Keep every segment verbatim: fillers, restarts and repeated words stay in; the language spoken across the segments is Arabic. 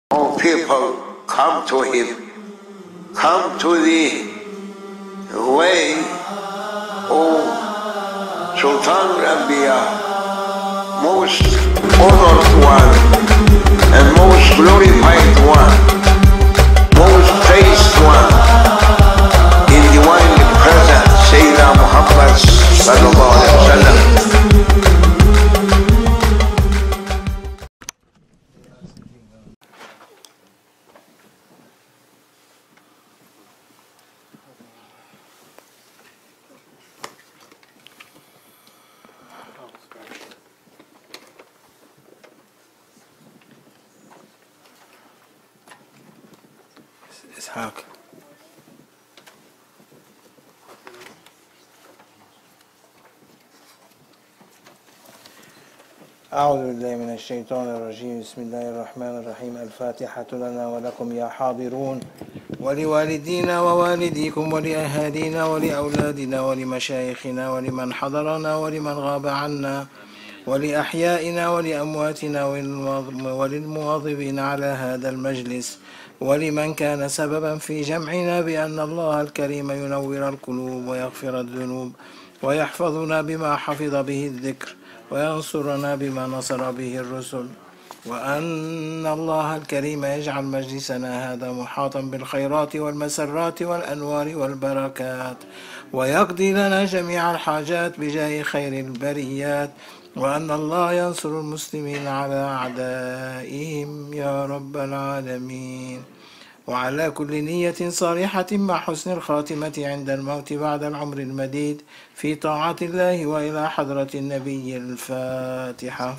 All people come to him, come to the way of Sultan al-Anbiya, most honored one and most glorified one, most praised one in divinely present Sayyidina Muhammad sallallahu alaihi wasallam. إسحاق. أعوذ بالله من الشيطان الرجيم. بسم الله الرحمن الرحيم. الفاتحة لنا ولكم يا حاضرون، ولوالدينا ووالديكم ولأهالينا ولأولادنا ولمشايخنا ولمن حضرنا ولمن غاب عنا ولأحيائنا ولأمواتنا وللمواظبين على هذا المجلس ولمن كان سببا في جمعنا، بأن الله الكريم ينور القلوب ويغفر الذنوب ويحفظنا بما حفظ به الذكر وينصرنا بما نصر به الرسل، وأن الله الكريم يجعل مجلسنا هذا محاطا بالخيرات والمسرات والأنوار والبركات، ويقضي لنا جميع الحاجات بجاه خير البريات، وأن الله ينصر المسلمين على أعدائهم يا رب العالمين، وعلى كل نية صالحة مع حسن الخاتمة عند الموت بعد العمر المديد في طاعة الله وإلى حضرة النبي. الفاتحة.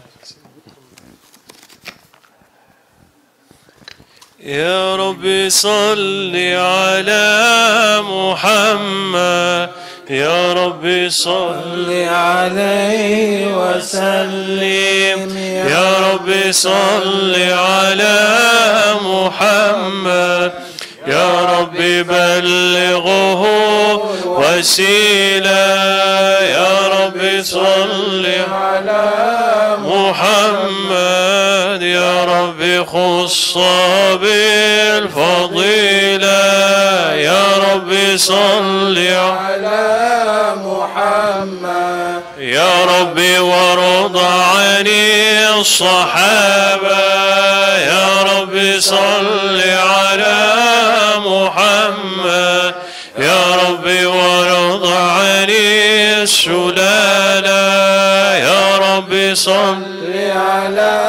يا رب صل على محمد، يا رب صل عليه وسلم، يا رب صل على محمد، يا رب بلغه وسيلة، يا رب صل على محمد، يا رب خص بالفضيلة، يا رب صل على محمد، يا رب وارض عن الصحابة، يا رب صل على محمد، يا رب وارض عن السلالة، يا رب صل على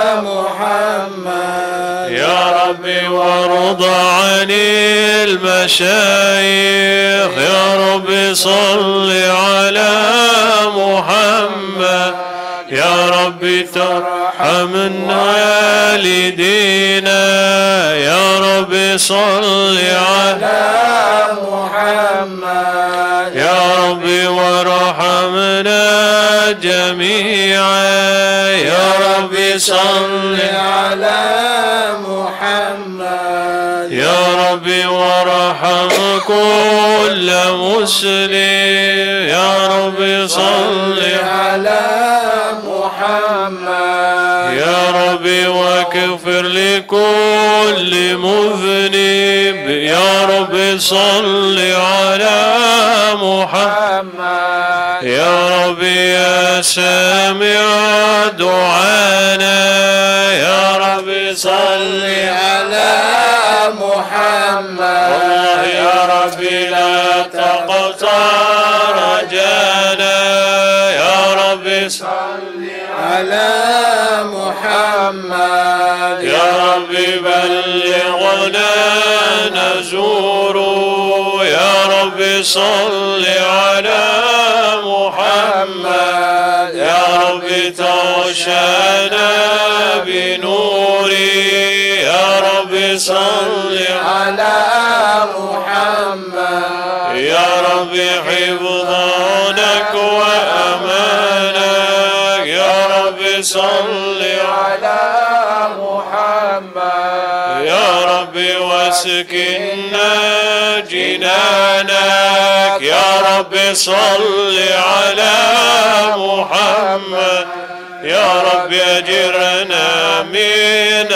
محمد، يا رب وارض عن المشايخ، يا رب صل على محمد، يا رب ترحمنا والدينا، يا رب صل على محمد، يا رب وارحمنا جميعا، يا رب صل على محمد، يا رب وارحم كل مسلم، يا رب صل على محمد، يا رب واغفر لكل مذنب، يا رب صل على محمد، يا رب يا سامع دعانا، يا رب صل على محمد، والله يا رب لا تقطع رجانا، يا رب صل على محمد، يا رب بلغنا نزور، يا رب صل على محمد، يا رب توشنا بنوري، يا رب صل على محمد، يا رب حفظانك وأمانك، يا رب صل على محمد، يا رب واسكننا جنانك، يا رب صل على محمد، يا رب أجرنا من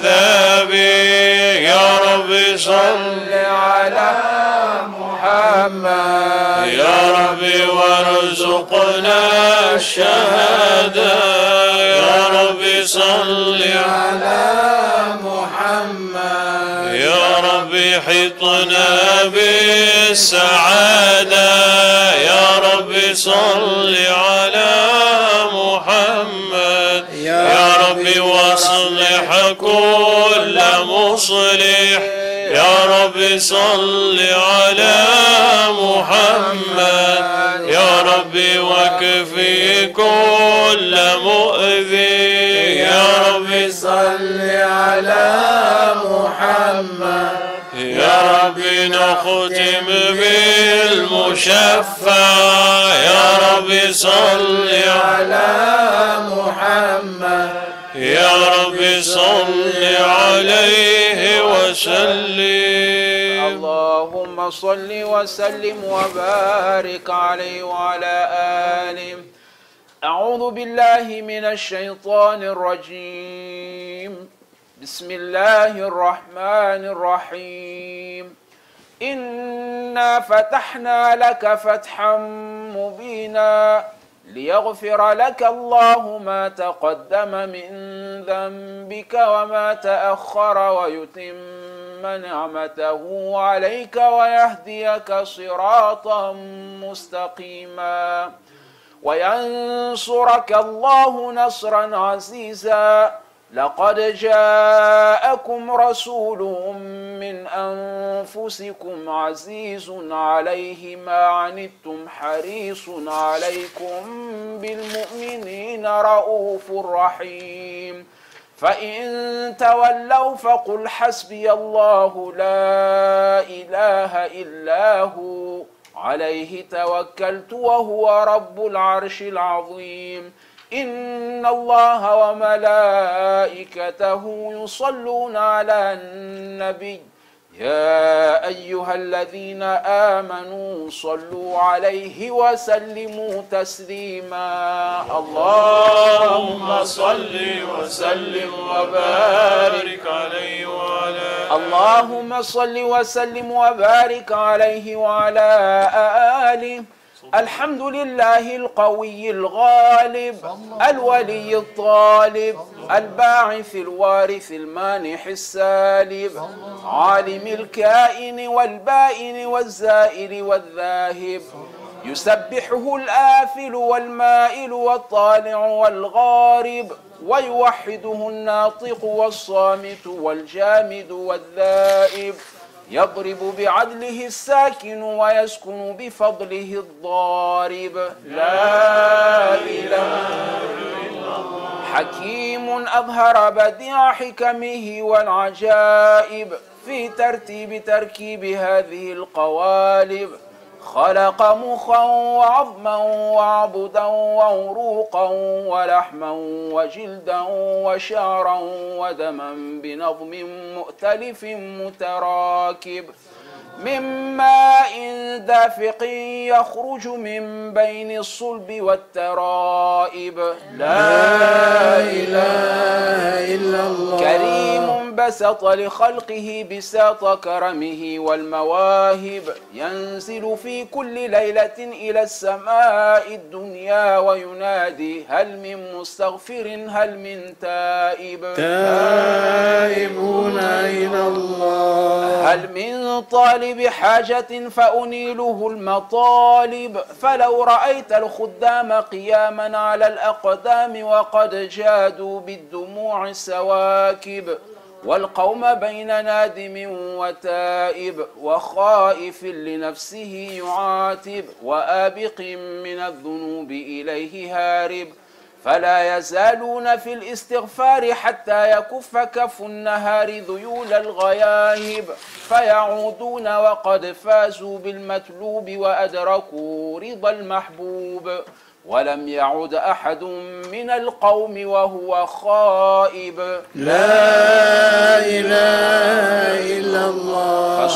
عذابي يا رب صل على محمد يا رب وارزقنا الشهادة يا رب صل على محمد يا رب حطنا بالسعادة يا رب صل على محمد يا رب واصلح كل مصلح يا رب صل على محمد يا رب واكفي كل مؤذي يا رب صل على محمد يا رب نختم بالمشفع يا رب صل على محمد يا رب صل عليه وسلم اللهم صل وسلم وبارك عليه وعلى آله. أعوذ بالله من الشيطان الرجيم. بسم الله الرحمن الرحيم. إنا فتحنا لك فتحا مبينا ليغفر لك الله ما تقدم من ذنبك وما تأخر ويتم نعمته عليك ويهديك صراطا مستقيما وينصرك الله نصرا عزيزا. لقد جاءكم رسول من أنفسكم عزيز عليه ما عنتم حريص عليكم بالمؤمنين رؤوف رحيم. فإن تولوا فقل حسبي الله لا إله إلا هو عليه توكلت وهو رب العرش العظيم. إن الله وملائكته يصلون على النبي يا أيها الذين آمنوا صلوا عليه وسلموا تسليما. اللهم صل وسلم وبارك عليه وعلى اللهم صل وسلم وبارك عليه وعلى آله. الحمد لله القوي الغالب الولي الطالب الباعث الوارث المانح السالب عالم الكائن والبائن والزائر والذاهب يسبحه الآفل والمائل والطالع والغارب ويوحده الناطق والصامت والجامد والذائب يضرب بعدله الساكن ويسكن بفضله الضارب. لا إله إلا الله. حكيم أظهر بديع حكمه والعجائب في ترتيب تركيب هذه القوالب. خلق مخا وعظما وعبدا وعروقا ولحما وجلدا وشعرا ودما بنظم مؤتلف متراكب من ماء دافق يخرج من بين الصلب والترائب. لا إله إلا الله. كريم بسط لخلقه بساط كرمه والمواهب ينزل في كل ليلة إلى السماء الدنيا وينادي هل من مستغفر هل من تائب. تائبون إلى الله. هل من طالب حاجة فأنيله المطالب. فلو رأيت الخدام قياما على الأقدام وقد جادوا بالدموع السواكب والقوم بين نادم وتائب وخائف لنفسه يعاتب وآبق من الذنوب إليه هارب. فلا يزالون في الاستغفار حتى يكف كف النهار ذيول الغياهب فيعودون وقد فازوا بالمطلوب وأدركوا رضا المحبوب. ولم يعد أحد من القوم وهو خائب. لا إله إلا الله. فسبحان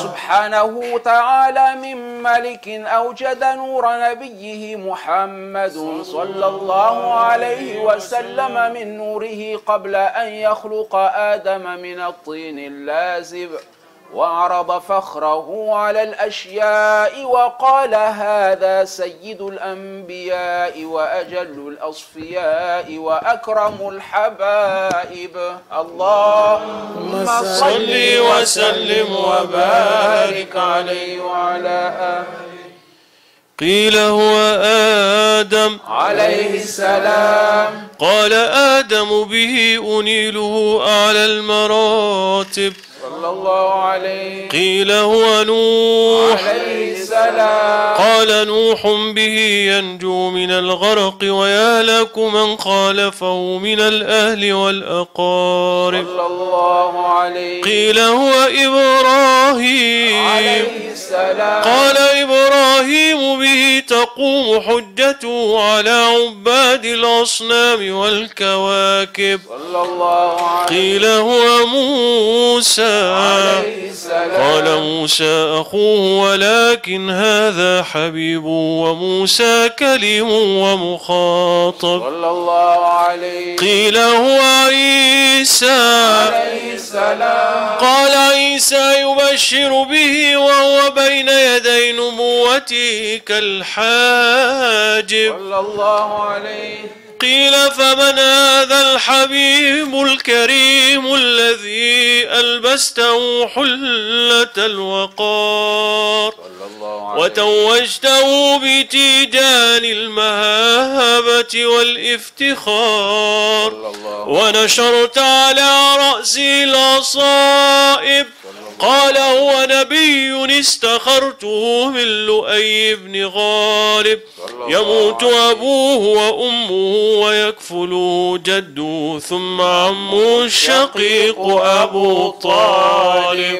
سبحانه تعالى من ملك أوجد نور نبيه محمد صلى الله عليه وسلم من نوره قبل أن يخلق آدم من الطين اللازب، وعرض فخره على الأشياء وقال هذا سيد الأنبياء وأجل الأصفياء وأكرم الحبائب. اللهم صل وسلم وبارك عليه وعلى آله. قيل هو آدم عليه السلام. قال آدم به أنيله أعلى المراتب صلى الله عليه. قيل هو نوح عليه السلام. قال نوح به ينجو من الغرق ويا لك من خالفه من الأهل والأقارب. صلى الله عليه. قيل هو إبراهيم عليه السلام. قال إبراهيم به تقوم حجته على عباد الأصنام والكواكب. صلى الله عليه. قيل هو موسى عليه السلام. قال موسى أخوه ولكن هذا حبيب وموسى كليم ومخاطب. صلى الله عليه. قيل هو عيسى عليه السلام. قال عيسى يبشر به وهو بين يدي نبوته كالحاجب. صلى الله عليه. قيل فمن هذا الحبيب الكريم الذي ألبسته حلة الوقار وتوجته بتيجان المهابة والافتخار ونشرت على رأسه العصائب. قال هو نبي استخرته من لؤي بن غالب يموت أبوه وأمه ويكفله جده ثم عمه الشقيق أبو طالب.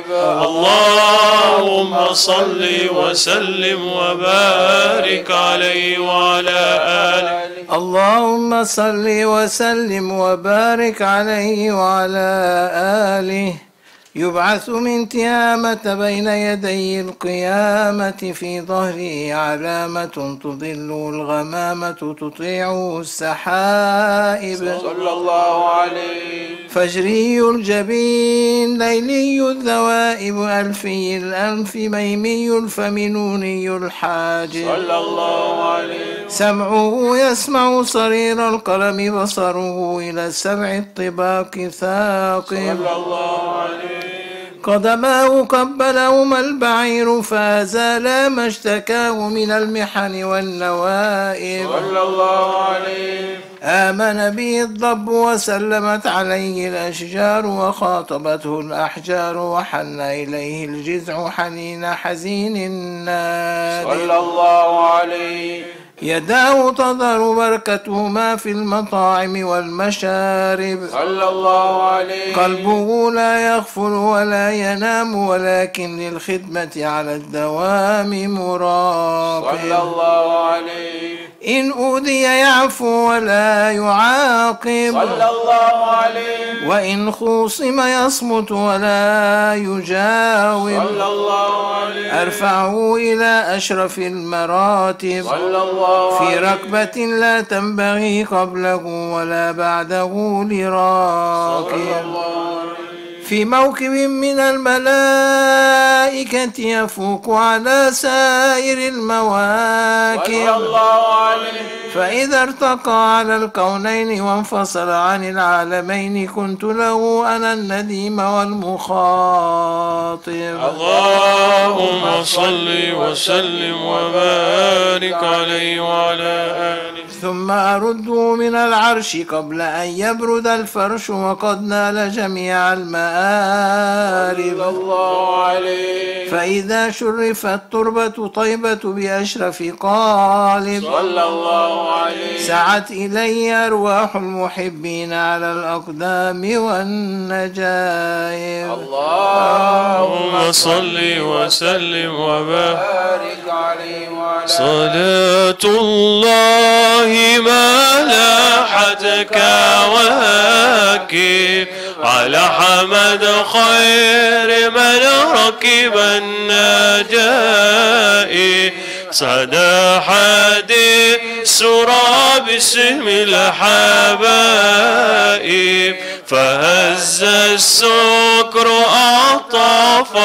اللهم صل وسلم وبارك عليه وعلى آله. اللهم صل وسلم وبارك عليه وعلى آله. يبعث من تيامة بين يدي القيامة في ظهره علامة تظل الغمامة تطيعه السحائب. صلى الله عليه. فجري الجبين ليلي الذوائب ألفي الأنف ميمي الفم نوني الحاجب. صلى الله عليه. سمعه يسمع صرير القلم بصره إلى السبع الطباق ثاقب. صلى الله عليه. قدماه قبلهما البعير فازالا ما اشتكاه من المحن والنوائب. صلى الله عليه. آمن به الضب وسلمت عليه الأشجار وخاطبته الأحجار وحن إليه الجذع حنين حزين النادي. صلى الله عليه. يداه تظهر بركتهما في المطاعم والمشارب. صلى الله عليه. قلبه لا يغفل ولا ينام ولكن للخدمة على الدوام مراقب. صلى الله عليه. إن أوذي يعفو ولا يعاقب. صلى الله عليه. وإن خوصم يصمت ولا يجاوب. صلى الله عليه. أرفعه إلى أشرف المراتب. صلى الله في عليه. ركبة لا تنبغي قبله ولا بعده لراكب. صلى الله عليه. في موكب من الملائكة يفوق على سائر المواكب. صلى الله عليه. فإذا ارتقى على الكونين وانفصل عن العالمين كنت له أنا النديم والمخاطب. اللهم صل وسلم وبارك عليه وعلى آله. ثم أرده من العرش قبل أن يبرد الفرش وقد نال جميع المآرب. صلى الله عليه. فإذا شرفت تربة طيبة بأشرف قالب. صلى الله عليه. سعت إلي أرواح المحبين على الأقدام والنجائب. اللهم صل وسلم وبارك عليه وعلى صلاة الله ما لاحت كواكب على حمد خير من ركب النجائي صدى حديث سرى باسم الحبائب فهز السكر أعطاف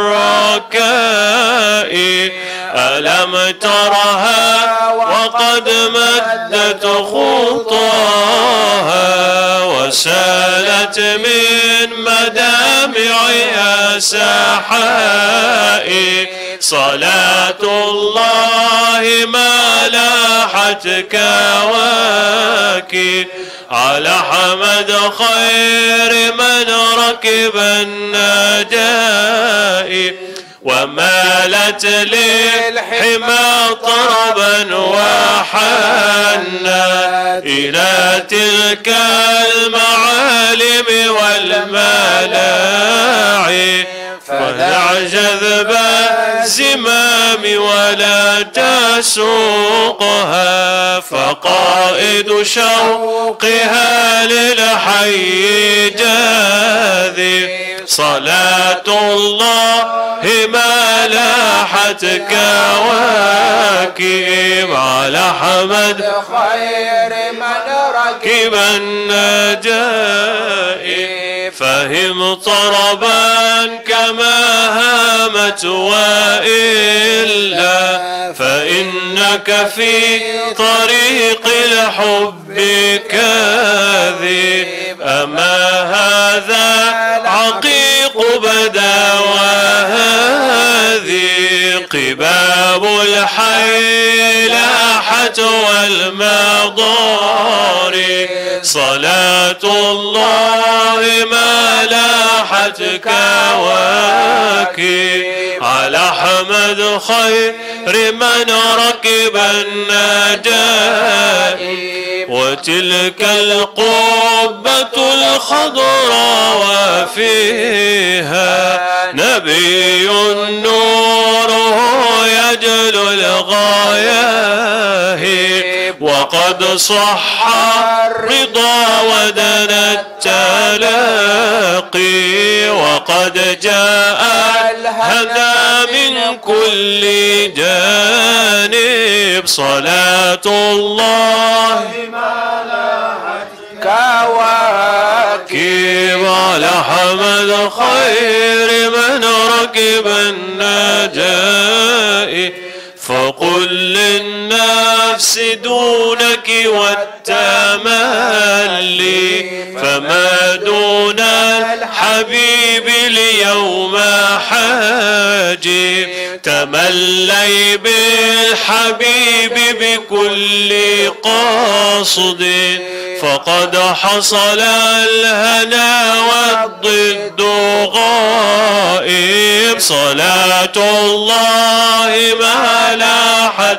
الركائب ألم ترها وقد مدت خطاها وسالت من مدامعها سحائب صلاة الله ما لاحت كواكب على حمد خير من ركب النجائب ومالت للحمى طربا وحنا إلى تلك المعالم والملاعب فدع جذب الزمام ولا تسوقها فقائد شوقها للحي جاذب صلاة الله ما لاحت كواكب على حمد خير من ركب النجائب فهم طربا كما هامت وإلا فإنك في طريق الحب كاذب أما هذا عقيق بدا وهذه قباب الحي لاحت والمضار صلاة الله ما لاحت كواكب على حمد خير من ركب النجائب وتلك القبة الخضراء وفيها نبي نوره يجلو الغياهب وقد صح الرضا ودنا التلاقي وقد جاء الهدى من كل جانب صلاة الله كواكب على حمد خير من ركب النجائب فقل للنفس دونك والتملي فما دون الحبيب اليوم حاجب تملي بالحبيب بكل قاصد فقد حصل الهنا والضد غائب صلاة الله ما لاحت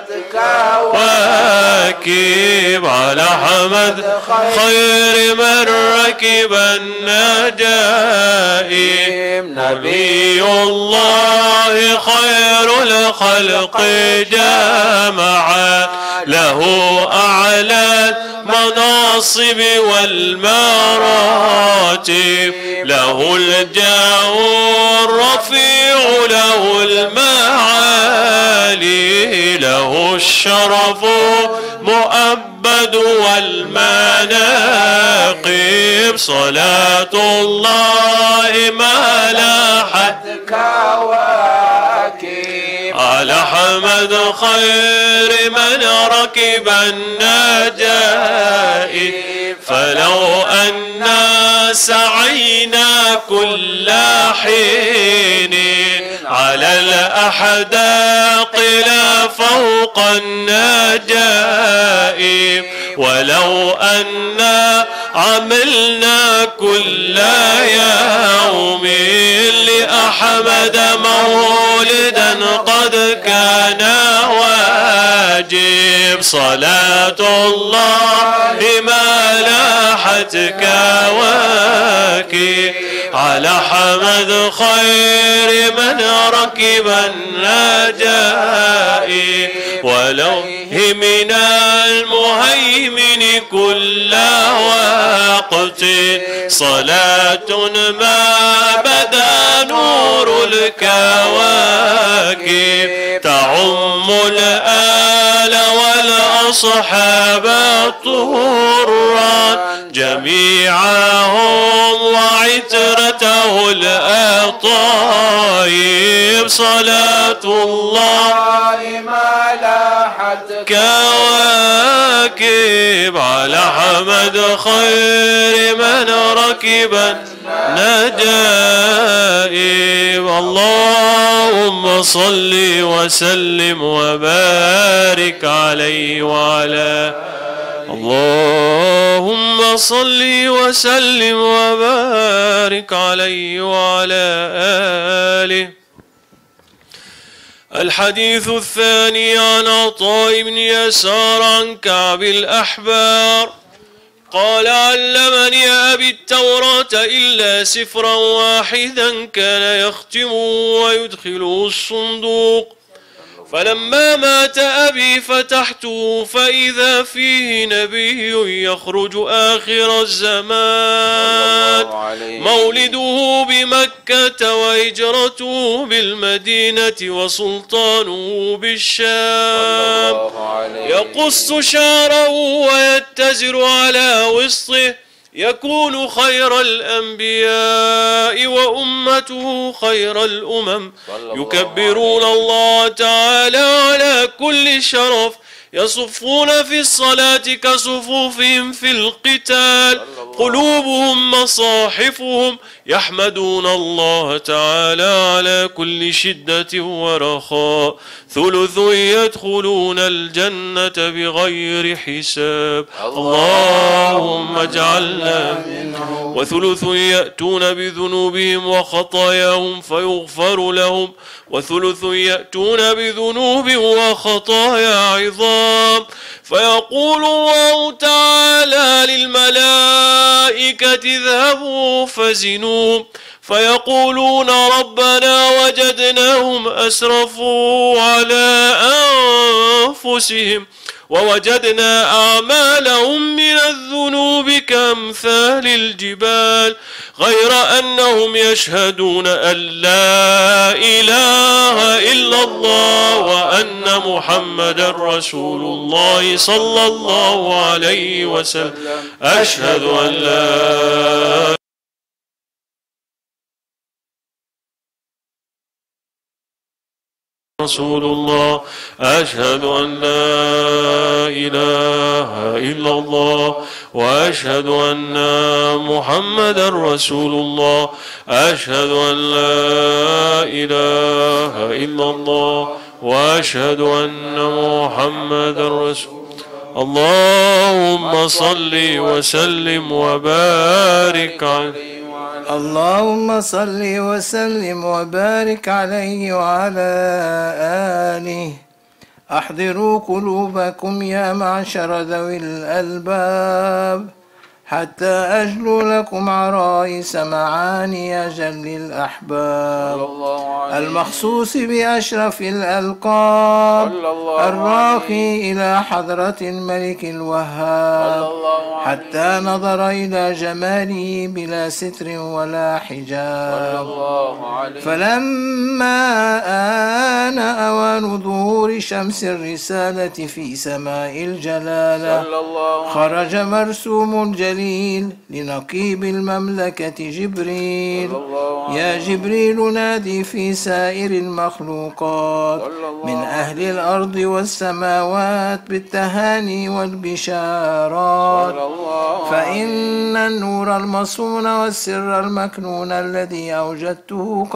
كواكب على حمد خير من ركب النجائب نبي الله خير الخلق جامعا له أعلى المناصب والمراتب له الجاه الرفيع له المعالي له الشرف مؤبد والمناقب صلاة الله ما لاحت كواكب على حمد خير من ركب النجائب فلو أنا سعينا كل حين على الأحداق لا فوق النجائب ولو أنا عملنا كل يوم لأحمد مولدا قد كان واجب صلاة الله ما لاحت كواكب على حمد خير من ركب النجائي ولوه من المهيمن كل وقت صلاة ما بدا نور الكواكب تعم الآل والأصحاب طرا جميعهم وعترته الأطايب صلاة الله ما لاحت كواكب على حمد خير من ركب النجائب اللهم صل وسلم وبارك عليه وعلى اللهم صل وسلم وبارك عليه وعلى آله. الحديث الثاني عن عطاء بن يسار عن كعب الأحبار قال علمني أبي التوراة إلا سفرا واحدا كان يختمه ويدخله الصندوق فلما مات أبي فتحته فإذا فيه نبي يخرج آخر الزمان مولده بمكة وهجرته بالمدينة وسلطانه بالشام يقص شعره ويتزر على وسطه يكون خير الأنبياء وأمته خير الأمم يكبرون الله تعالى على كل شرف يصفون في الصلاة كصفوفهم في القتال قلوبهم مصاحفهم يحمدون الله تعالى على كل شدة ورخاء ثلث يدخلون الجنة بغير حساب اللهم اجعلنا منهم وثلث يأتون بذنوبهم وخطاياهم فيغفر لهم وثلث يأتون بذنوب وخطايا عظام فيقول الله تعالى للملائكة اذهبوا فزنوهم فيقولون ربنا وجدناهم أسرفوا على أنفسهم ووجدنا أعمالهم من الذنوب كأمثال الجبال غير أنهم يشهدون أن لا إله إلا الله وأن محمدا رسول الله صلى الله عليه وسلم أشهد أن لا رسول الله أشهد أن لا إله إلا الله وأشهد أن محمدا رسول الله أشهد أن لا إله إلا الله وأشهد أن محمدا رسول اللهم صل وسلم وبارك عليه اللهم صل وسلم وبارك عليه وعلى آله. أحضروا قلوبكم يا معشر ذوي الألباب حتى أجلو لكم عرائس معاني جل الأحباب المخصوص بأشرف الألقاب الراقي إلى حضرة الملك الوهاب حتى نظر إلى جماله بلا ستر ولا حجاب فلما آن أوان ظهور شمس الرسالة في سماء الجلالة خرج مرسوم الجليل لنقيب المملكة جبريل يا جبريل نادي في سائر المخلوقات من أهل الأرض والسماوات بالتهاني والبشارات فإن النور المصون والسر المكنون الذي أوجدته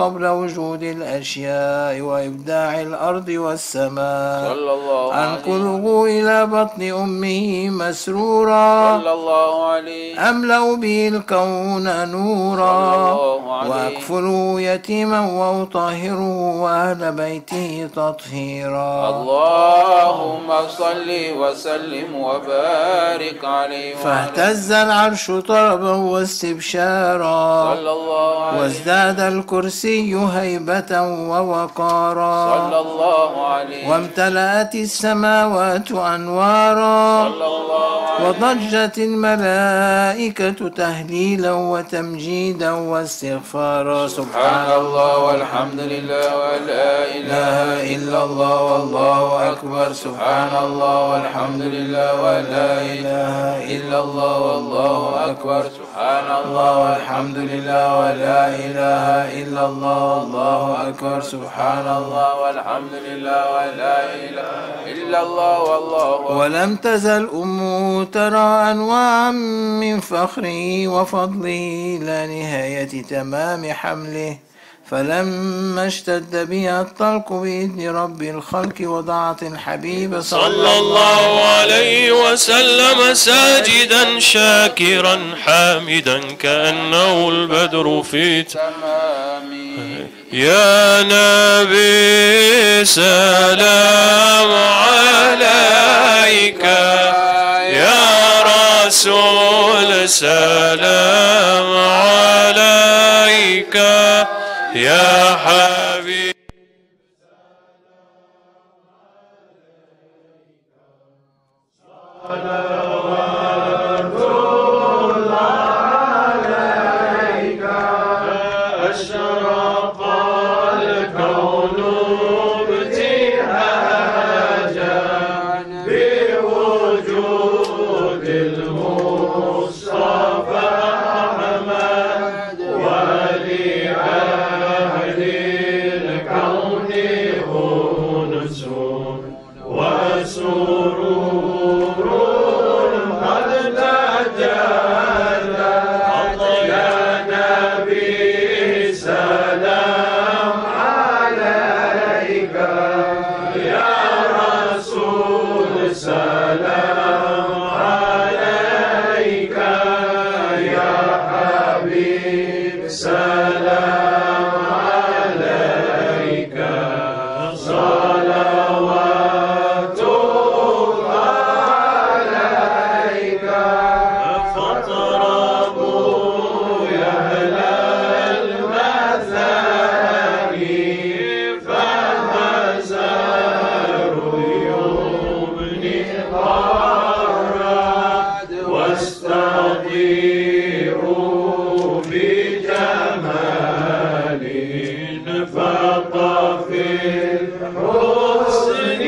قبل وجود الأشياء وإبداع الأرض والسماء صلى الله عليه أنقذه إلى بطن أمه مسرورا صلى الله عليه أملأ به الكون نورا صلى الله عليه وأكفله يتيما وأطهره وأهل بيته تطهيرا اللهم صل وسلم وبارك عليه فاهتز العرش طربا واستبشارا صلى الله عليه وازداد الكرسي هيبة ووقارا صلى الله عليه وامتلأت السماوات أنوارا صلى الله عليه وضجت الملائكة تهليلا وتمجيدا واستغفارا سبحان الله والحمد لله ولا إله إلا الله والله أكبر سبحان الله والحمد لله ولا إله إلا الله والله أكبر سبحان الله والحمد لله ولا إله إلا الله والله أكبر سبحان الله والحمد لله ولا إله إلا الله والله. ولم تزل أمه ترى أنواعا من فخره وفضله إلى نهاية تمام حمله، فلما اشتد بها الطلق بإذن رب الخلق وضعت الحبيب صلى الله عليه وسلم ساجدا شاكرا حامدا كأنه البدر في تمام. يا نبي سلام عليك، يا رسول سلام عليك، يا حبيب صلوات الله عليك. أشرق الكون ابتهاجا بوجود المصطفى أحمد، ولأهل الكون أنس وسرور قد تجلى. يا نبي سلام عليك، يا رسول سلام عليك، يا حبيب سلام عليك. صلوات الله عليك. فاطربوا يا أهل المثاني، فهزار يمني الغراد، واستضيئوا بجمال فطفي الحسن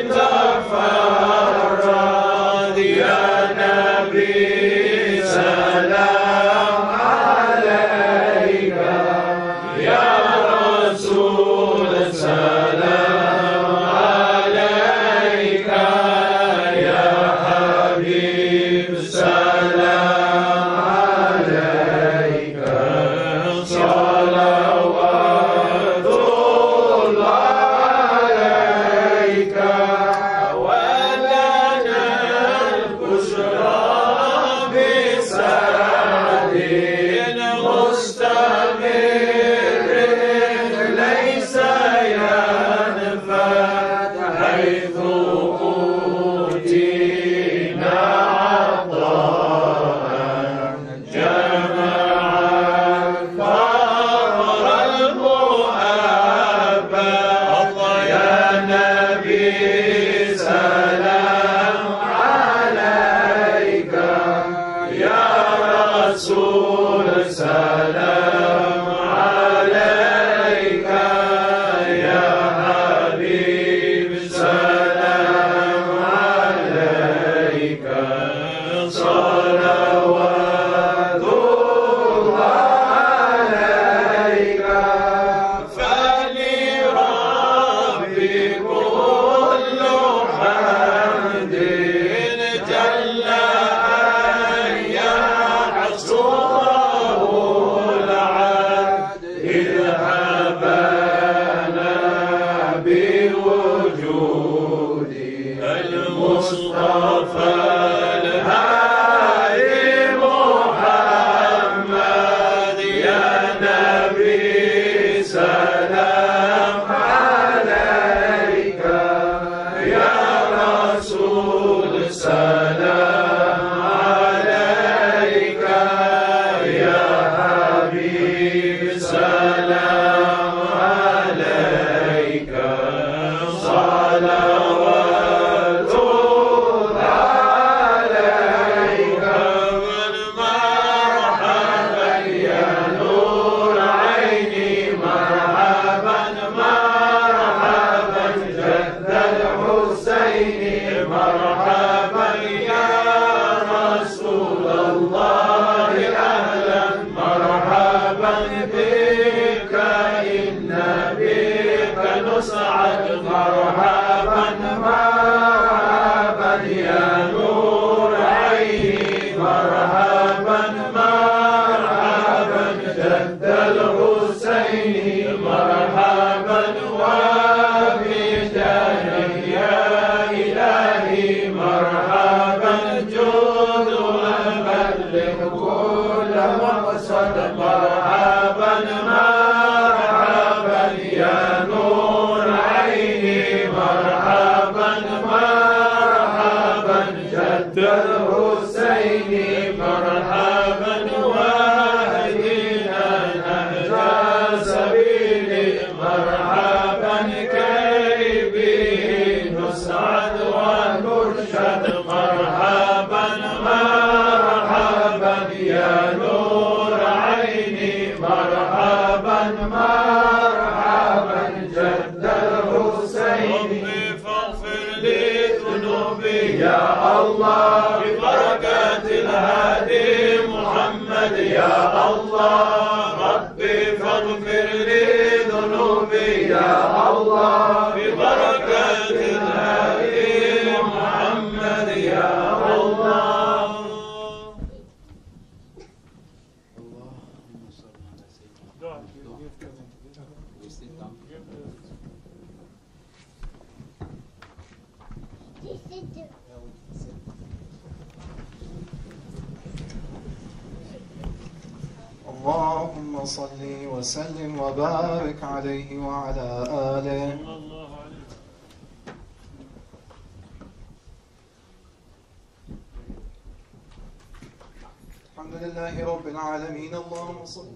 تفرد. يا نبي سلام عليك، يا رسول سلام عليك، يا حبيب سلام عليك. صلوات الله عليك. ولنا البشرى بسعد مستمر ليس ينفد، حيث أوتينا عطاء جمع الفقر المحبة. يا نبي سلام عليك، يا رسول سلام عليك، يا حبيب سلام عليك. صلوات الله عليك. فلرب كل حمد سلام عليك يا رسول سلام عليك يا حبيب سلام عليك صلوات الله عليك مرحبا يا نور عيني مرحبا مرحبا جد الحسين مرحبا يا رسول الله أهلا مرحبا بك إن بك نسعد مرحبا مرحبا يا نور عيني مرحبا مرحبا جد الحسين مرحبا وبجاهه يا إلهي مرحبا جود وبلغ كل مقصد مرحبا مرحبا يا نور عيني مرحبا مرحبا جد الحسين مرحبا واهدنا نهج سبيل مرحبا كي به نسعد ونرشد مرحبا مرحبا يا نور عيني مرحبا مرحبا جد الحسين فاغفر لي ذنوبي يا الله ببركات الهادي محمد يا الله ربي فاغفر لي ذنوبي يا الله ببركات الهادي محمد يا الله اللهم صل وسلم وبارك عليه وعلى آله. الحمد لله رب العالمين. اللهم صل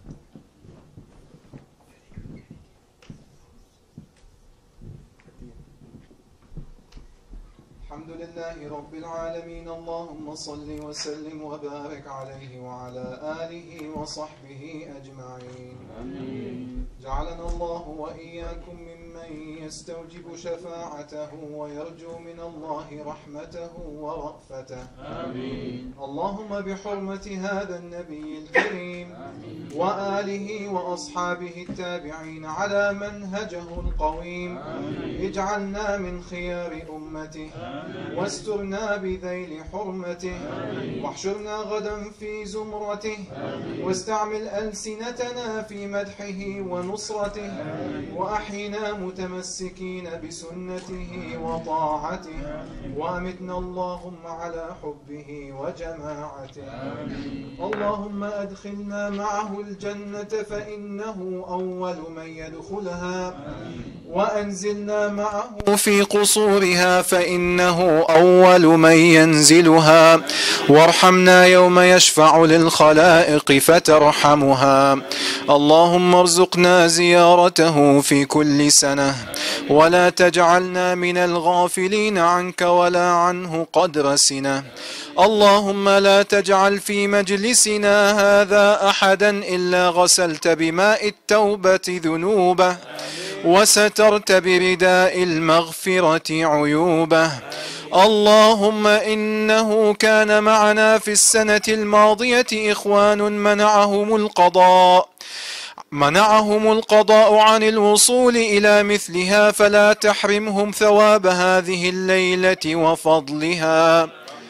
الحمد لله رب العالمين. اللهم صل وسلم وبارك عليه وعلى آله وصحبه أجمعين. آمين. جعلنا الله وإياكم ممن يستوجب شفاعته ويرجو من الله رحمته ورأفته. آمين. اللهم بحرمة هذا النبي الكريم آمين. وآله وأصحابه التابعين على منهجه القويم. آمين. اجعلنا من خيار أمته. آمين. واسترنا بذيل حرمته. آمين. واحشرنا غدا في زمرته. آمين. واستعمل ألسنتنا في مدحه ونصرته. آمين. وأحينا متمسكين بسنته وطاعته. آمين. وأمتنا اللهم على حبه وجماعته. آمين. اللهم أدخلنا معه الجنة فإنه أول من يدخلها. آمين. وأنزلنا معه في قصورها فإنه أول من ينزلها. وارحمنا يوم يشفع للخلائق فترحمها. اللهم ارزقنا زيارته في كل سنة ولا تجعلنا من الغافلين عنك ولا عنه قدر سنة. اللهم لا تجعل في مجلسنا هذا أحدا إلا غسلت بماء التوبة ذنوبه وسترت برداء المغفرة عيوبه. اللهم إنه كان معنا في السنة الماضية إخوان منعهم القضاء منعهم القضاء عن الوصول إلى مثلها فلا تحرمهم ثواب هذه الليلة وفضلها.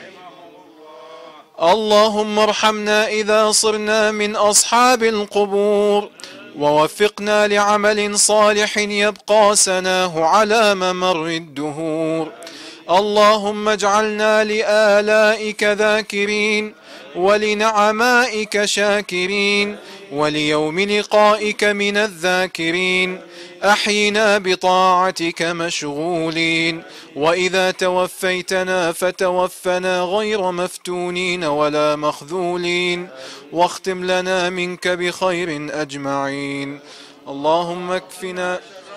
اللهم ارحمنا إذا صرنا من أصحاب القبور ووفقنا لعمل صالح يبقى سناه على ممر الدهور. اللهم اجعلنا لآلائك ذاكرين ولنعمائك شاكرين، وليوم لقائك من الذاكرين. أحينا بطاعتك مشغولين، وإذا توفيتنا فتوفنا غير مفتونين ولا مخذولين، واختم لنا منك بخير أجمعين. اللهم اكفنا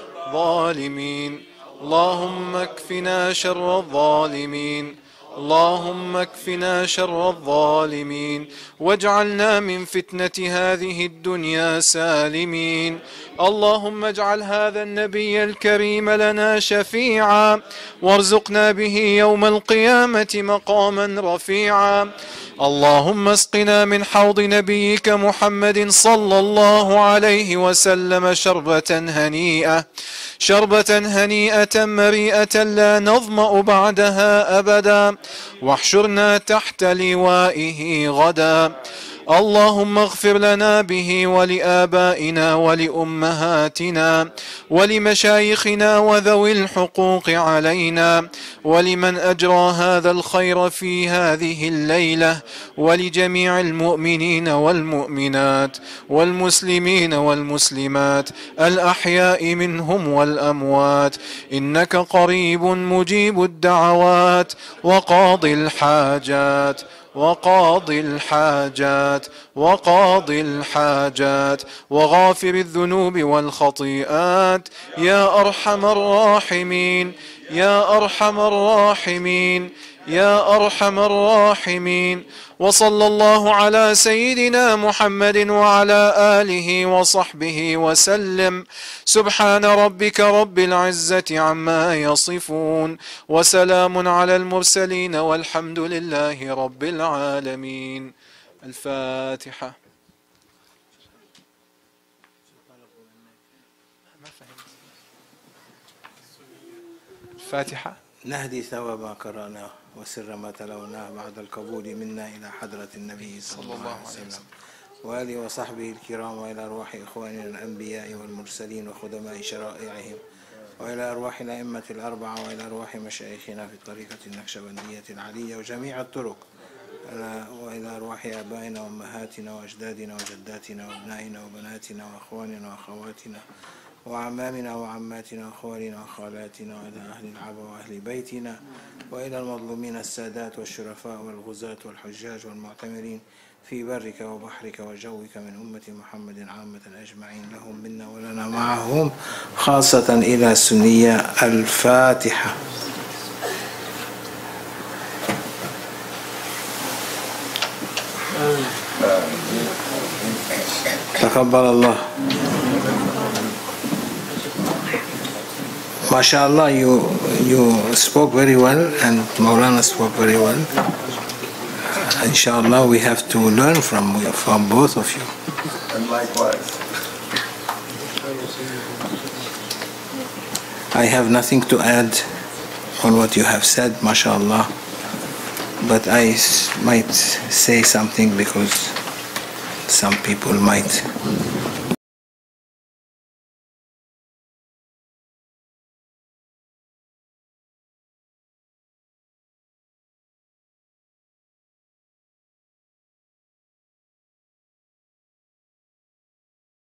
ظالمين، اللهم اكفنا شر الظالمين، اللهم اكفنا شر الظالمين، واجعلنا من فتنة هذه الدنيا سالمين. اللهم اجعل هذا النبي الكريم لنا شفيعا، وارزقنا به يوم القيامة مقاما رفيعا. اللهم اسقنا من حوض نبيك محمد صلى الله عليه وسلم شربة هنيئة، شربة هنيئة مريئة لا نظمأ بعدها أبدا، واحشرنا تحت لوائه غدا. اللهم اغفر لنا به ولآبائنا ولأمهاتنا ولمشايخنا وذوي الحقوق علينا، ولمن أجرى هذا الخير في هذه الليلة، ولجميع المؤمنين والمؤمنات والمسلمين والمسلمات الأحياء منهم والأموات، إنك قريب مجيب الدعوات وقاضي الحاجات وقاضي الحاجات وقاضي الحاجات وغافر الذنوب والخطيئات، يا أرحم الراحمين يا أرحم الراحمين يا أرحم الراحمين. وصلى الله على سيدنا محمد وعلى آله وصحبه وسلم. سبحان ربك رب العزة عما يصفون، وسلام على المرسلين، والحمد لله رب العالمين. الفاتحة. الفاتحة. نهدي ثواب ما قرأناه وسر ما تلوناه بعد القبول منا إلى حضرة النبي صلى الله عليه وسلم وآله وصحبه الكرام، وإلى أرواح إخواننا الأنبياء والمرسلين وخدماء شرائعهم، وإلى أرواح الأئمة الأربعة، وإلى أرواح مشايخنا في الطريقة النقشبندية العلية وجميع الطرق، وإلى أرواح آبائنا وأمهاتنا وأجدادنا وجداتنا وأبنائنا وبناتنا وأخواننا وأخواتنا وعمامنا وعماتنا وأخوالنا وخالاتنا، وإلى أهل العبا وأهل بيتنا، وإلى المظلومين السادات والشرفاء والغزاة والحجاج والمعتمرين في برك وبحرك وجوك من أمة محمد عامة أجمعين، لهم منا ولنا معهم، خاصة إلى السنية. الفاتحة. تقبل الله. MashaAllah, you you spoke very well, and Maulana spoke very well. Uh, inshallah, we have to learn from from both of you. And likewise. I have nothing to add on what you have said, MashaAllah, but I might say something because some people might